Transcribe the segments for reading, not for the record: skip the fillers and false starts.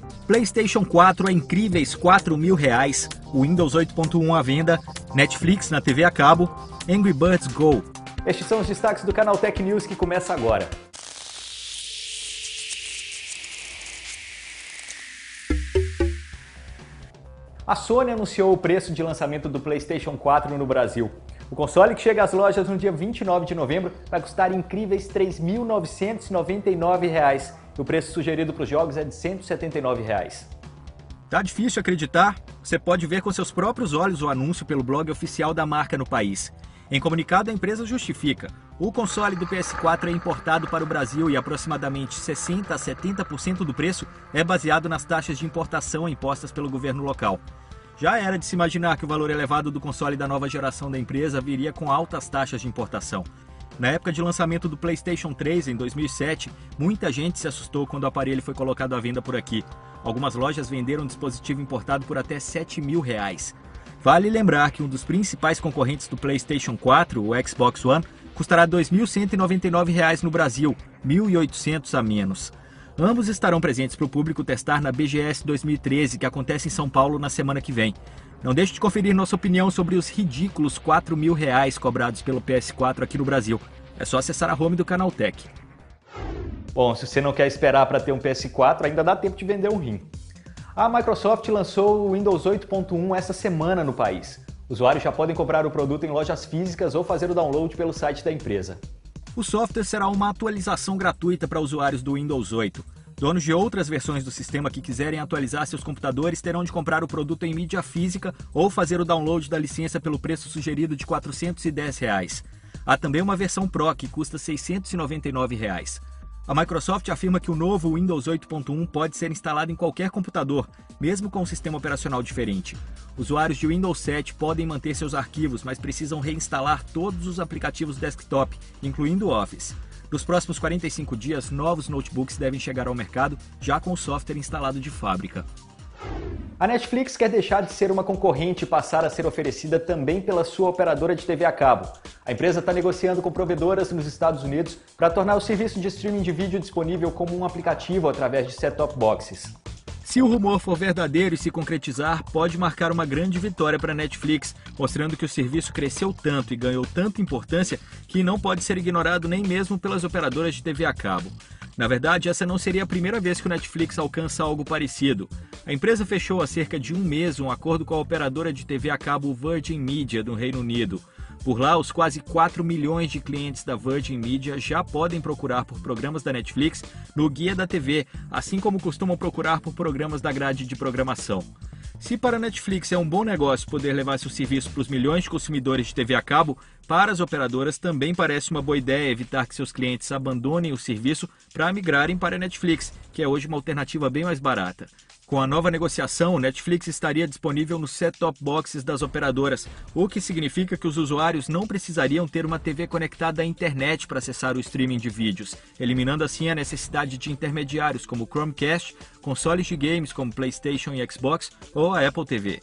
PlayStation 4 a incríveis R$4.000, o Windows 8.1 à venda, Netflix na TV a cabo, Angry Birds Go. Estes são os destaques do canal Tech News que começa agora. A Sony anunciou o preço de lançamento do PlayStation 4 no Brasil. O console, que chega às lojas no dia 29 de novembro, vai custar incríveis R$3.999. E o preço sugerido para os jogos é de R$179. Tá difícil acreditar? Você pode ver com seus próprios olhos o anúncio pelo blog oficial da marca no país. Em comunicado, a empresa justifica. O console do PS4 é importado para o Brasil e aproximadamente 60% a 70% do preço é baseado nas taxas de importação impostas pelo governo local. Já era de se imaginar que o valor elevado do console da nova geração da empresa viria com altas taxas de importação. Na época de lançamento do PlayStation 3, em 2007, muita gente se assustou quando o aparelho foi colocado à venda por aqui. Algumas lojas venderam um dispositivo importado por até R$7.000. Vale lembrar que um dos principais concorrentes do PlayStation 4, o Xbox One, custará R$2.199 no Brasil, R$1.800 a menos. Ambos estarão presentes para o público testar na BGS 2013, que acontece em São Paulo na semana que vem. Não deixe de conferir nossa opinião sobre os ridículos R$4.000 cobrados pelo PS4 aqui no Brasil. É só acessar a home do Canal Tech. Bom, se você não quer esperar para ter um PS4, ainda dá tempo de vender um rim. A Microsoft lançou o Windows 8.1 essa semana no país. Usuários já podem comprar o produto em lojas físicas ou fazer o download pelo site da empresa. O software será uma atualização gratuita para usuários do Windows 8. Donos de outras versões do sistema que quiserem atualizar seus computadores terão de comprar o produto em mídia física ou fazer o download da licença pelo preço sugerido de R$410. Há também uma versão Pro que custa R$699. A Microsoft afirma que o novo Windows 8.1 pode ser instalado em qualquer computador, mesmo com um sistema operacional diferente. Usuários de Windows 7 podem manter seus arquivos, mas precisam reinstalar todos os aplicativos desktop, incluindo o Office. Nos próximos 45 dias, novos notebooks devem chegar ao mercado, já com o software instalado de fábrica. A Netflix quer deixar de ser uma concorrente e passar a ser oferecida também pela sua operadora de TV a cabo. A empresa está negociando com provedoras nos Estados Unidos para tornar o serviço de streaming de vídeo disponível como um aplicativo através de set-top boxes. Se o rumor for verdadeiro e se concretizar, pode marcar uma grande vitória para a Netflix, mostrando que o serviço cresceu tanto e ganhou tanta importância que não pode ser ignorado nem mesmo pelas operadoras de TV a cabo. Na verdade, essa não seria a primeira vez que o Netflix alcança algo parecido. A empresa fechou há cerca de um mês um acordo com a operadora de TV a cabo Virgin Media do Reino Unido. Por lá, os quase 4 milhões de clientes da Virgin Media já podem procurar por programas da Netflix no Guia da TV, assim como costumam procurar por programas da grade de programação. Se para a Netflix é um bom negócio poder levar seu serviço para os milhões de consumidores de TV a cabo, para as operadoras também parece uma boa ideia evitar que seus clientes abandonem o serviço para migrarem para a Netflix, que é hoje uma alternativa bem mais barata. Com a nova negociação, o Netflix estaria disponível nos set-top boxes das operadoras, o que significa que os usuários não precisariam ter uma TV conectada à internet para acessar o streaming de vídeos, eliminando assim a necessidade de intermediários como o Chromecast, consoles de games como PlayStation e Xbox ou a Apple TV.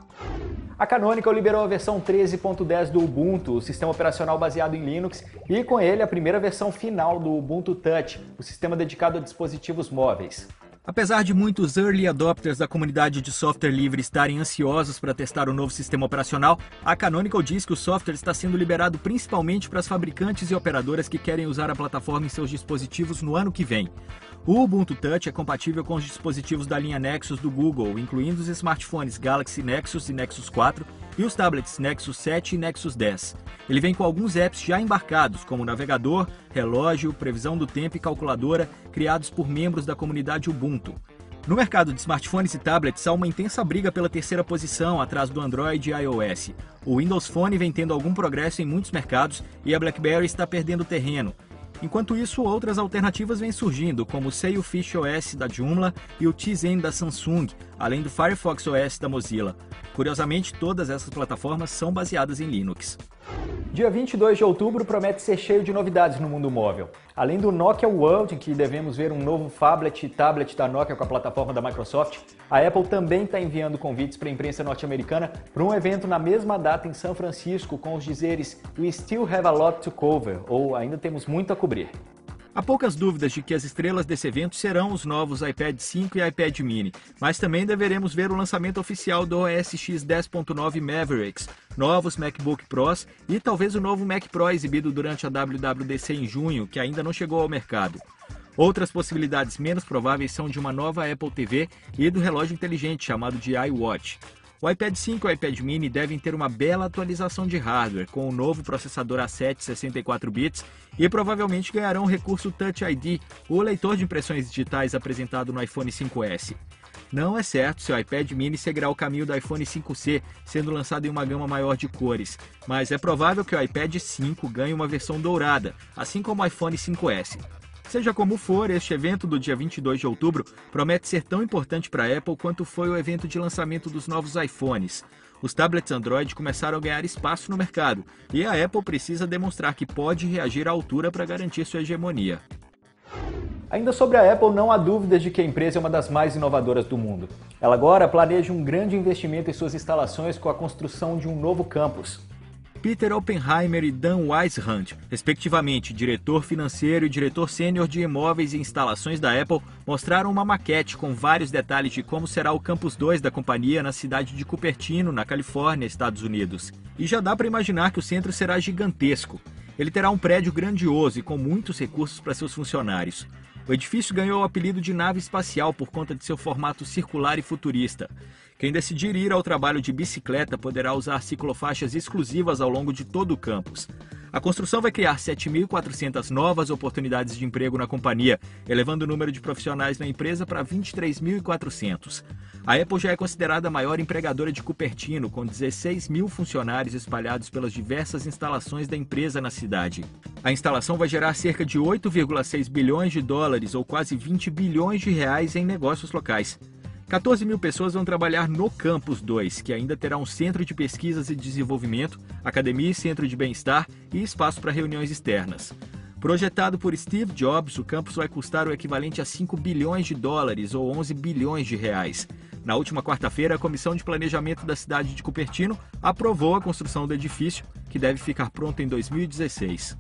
A Canonical liberou a versão 13.10 do Ubuntu, o sistema operacional baseado em Linux, e com ele a primeira versão final do Ubuntu Touch, o sistema dedicado a dispositivos móveis. Apesar de muitos early adopters da comunidade de software livre estarem ansiosos para testar o novo sistema operacional, a Canonical diz que o software está sendo liberado principalmente para as fabricantes e operadoras que querem usar a plataforma em seus dispositivos no ano que vem. O Ubuntu Touch é compatível com os dispositivos da linha Nexus do Google, incluindo os smartphones Galaxy Nexus e Nexus 4 e os tablets Nexus 7 e Nexus 10. Ele vem com alguns apps já embarcados, como navegador, relógio, previsão do tempo e calculadora, criados por membros da comunidade Ubuntu. No mercado de smartphones e tablets, há uma intensa briga pela terceira posição, atrás do Android e iOS. O Windows Phone vem tendo algum progresso em muitos mercados e a BlackBerry está perdendo terreno. Enquanto isso, outras alternativas vêm surgindo, como o Sailfish OS da Joomla e o Tizen da Samsung, além do Firefox OS da Mozilla. Curiosamente, todas essas plataformas são baseadas em Linux. Dia 22 de outubro promete ser cheio de novidades no mundo móvel. Além do Nokia World, em que devemos ver um novo phablet e tablet da Nokia com a plataforma da Microsoft, a Apple também está enviando convites para a imprensa norte-americana para um evento na mesma data em São Francisco com os dizeres "We still have a lot to cover", ou "ainda temos muito a cobrir". Há poucas dúvidas de que as estrelas desse evento serão os novos iPad 5 e iPad mini, mas também deveremos ver o lançamento oficial do OS X 10.9 Mavericks, novos MacBook Pros e talvez o novo Mac Pro exibido durante a WWDC em junho, que ainda não chegou ao mercado. Outras possibilidades menos prováveis são de uma nova Apple TV e do relógio inteligente chamado de iWatch. O iPad 5 e o iPad mini devem ter uma bela atualização de hardware, com o novo processador A7 64 bits e provavelmente ganharão o recurso Touch ID, o leitor de impressões digitais apresentado no iPhone 5S. Não é certo se o iPad mini seguirá o caminho do iPhone 5C, sendo lançado em uma gama maior de cores, mas é provável que o iPad 5 ganhe uma versão dourada, assim como o iPhone 5S. Seja como for, este evento do dia 22 de outubro promete ser tão importante para a Apple quanto foi o evento de lançamento dos novos iPhones. Os tablets Android começaram a ganhar espaço no mercado e a Apple precisa demonstrar que pode reagir à altura para garantir sua hegemonia. Ainda sobre a Apple, não há dúvidas de que a empresa é uma das mais inovadoras do mundo. Ela agora planeja um grande investimento em suas instalações com a construção de um novo campus. Peter Oppenheimer e Dan Weishaupt, respectivamente diretor financeiro e diretor sênior de imóveis e instalações da Apple, mostraram uma maquete com vários detalhes de como será o Campus 2 da companhia na cidade de Cupertino, na Califórnia, Estados Unidos. E já dá para imaginar que o centro será gigantesco. Ele terá um prédio grandioso e com muitos recursos para seus funcionários. O edifício ganhou o apelido de nave espacial por conta de seu formato circular e futurista. Quem decidir ir ao trabalho de bicicleta poderá usar ciclofaixas exclusivas ao longo de todo o campus. A construção vai criar 7.400 novas oportunidades de emprego na companhia, elevando o número de profissionais na empresa para 23.400. A Apple já é considerada a maior empregadora de Cupertino, com 16 mil funcionários espalhados pelas diversas instalações da empresa na cidade. A instalação vai gerar cerca de 8,6 bilhões de dólares, ou quase 20 bilhões de reais em negócios locais. 14 mil pessoas vão trabalhar no Campus 2, que ainda terá um centro de pesquisas e desenvolvimento, academia e centro de bem-estar e espaço para reuniões externas. Projetado por Steve Jobs, o campus vai custar o equivalente a 5 bilhões de dólares ou 11 bilhões de reais. Na última quarta-feira, a Comissão de Planejamento da cidade de Cupertino aprovou a construção do edifício, que deve ficar pronto em 2016.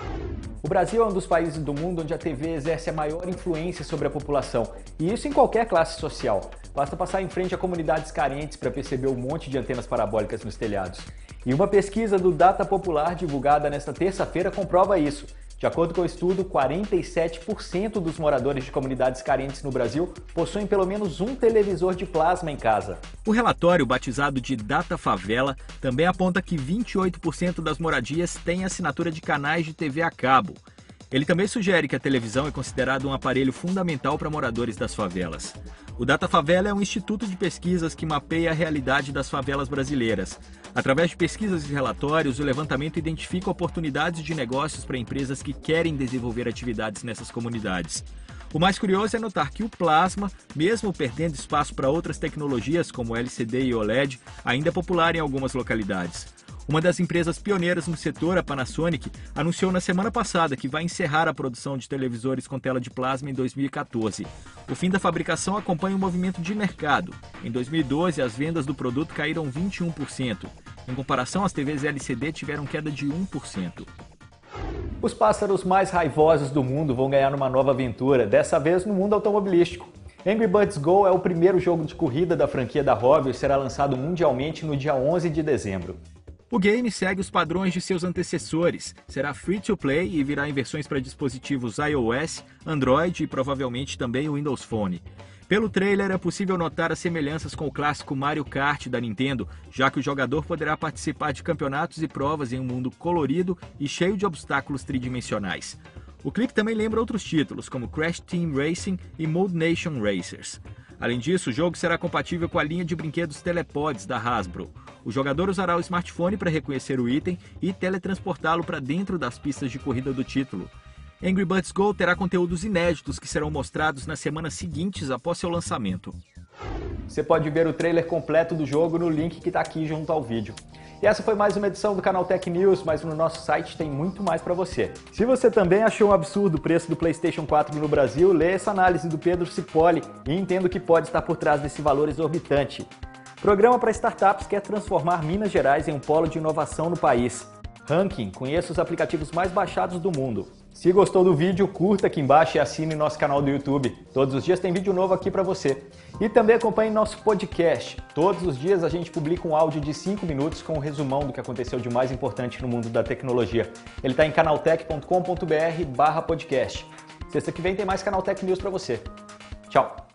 O Brasil é um dos países do mundo onde a TV exerce a maior influência sobre a população, e isso em qualquer classe social. Basta passar em frente a comunidades carentes para perceber um monte de antenas parabólicas nos telhados. E uma pesquisa do Data Popular divulgada nesta terça-feira comprova isso. De acordo com o estudo, 47% dos moradores de comunidades carentes no Brasil possuem pelo menos um televisor de plasma em casa. O relatório, batizado de Data Favela, também aponta que 28% das moradias têm assinatura de canais de TV a cabo. Ele também sugere que a televisão é considerado um aparelho fundamental para moradores das favelas. O Data Favela é um instituto de pesquisas que mapeia a realidade das favelas brasileiras. Através de pesquisas e relatórios, o levantamento identifica oportunidades de negócios para empresas que querem desenvolver atividades nessas comunidades. O mais curioso é notar que o plasma, mesmo perdendo espaço para outras tecnologias como LCD e OLED, ainda é popular em algumas localidades. Uma das empresas pioneiras no setor, a Panasonic, anunciou na semana passada que vai encerrar a produção de televisores com tela de plasma em 2014. O fim da fabricação acompanha um movimento de mercado. Em 2012, as vendas do produto caíram 21%. Em comparação, as TVs LCD tiveram queda de 1%. Os pássaros mais raivosos do mundo vão ganhar uma nova aventura, dessa vez no mundo automobilístico. Angry Birds Go é o primeiro jogo de corrida da franquia da Hobby e será lançado mundialmente no dia 11 de dezembro. O game segue os padrões de seus antecessores, será free-to-play e virá em versões para dispositivos iOS, Android e provavelmente também o Windows Phone. Pelo trailer é possível notar as semelhanças com o clássico Mario Kart da Nintendo, já que o jogador poderá participar de campeonatos e provas em um mundo colorido e cheio de obstáculos tridimensionais. O clipe também lembra outros títulos, como Crash Team Racing e Mode Nation Racers. Além disso, o jogo será compatível com a linha de brinquedos Telepods da Hasbro. O jogador usará o smartphone para reconhecer o item e teletransportá-lo para dentro das pistas de corrida do título. Angry Birds Go terá conteúdos inéditos que serão mostrados nas semanas seguintes após seu lançamento. Você pode ver o trailer completo do jogo no link que está aqui junto ao vídeo. E essa foi mais uma edição do canal Tech News, mas no nosso site tem muito mais para você. Se você também achou um absurdo o preço do PlayStation 4 no Brasil, lê essa análise do Pedro Cipolli e entenda o que pode estar por trás desse valor exorbitante. Programa para Startups quer transformar Minas Gerais em um polo de inovação no país. Ranking, conheça os aplicativos mais baixados do mundo. Se gostou do vídeo, curta aqui embaixo e assine nosso canal do YouTube. Todos os dias tem vídeo novo aqui para você. E também acompanhe nosso podcast. Todos os dias a gente publica um áudio de 5 minutos com um resumão do que aconteceu de mais importante no mundo da tecnologia. Ele está em canaltech.com.br/podcast. Sexta que vem tem mais Canaltech News para você. Tchau!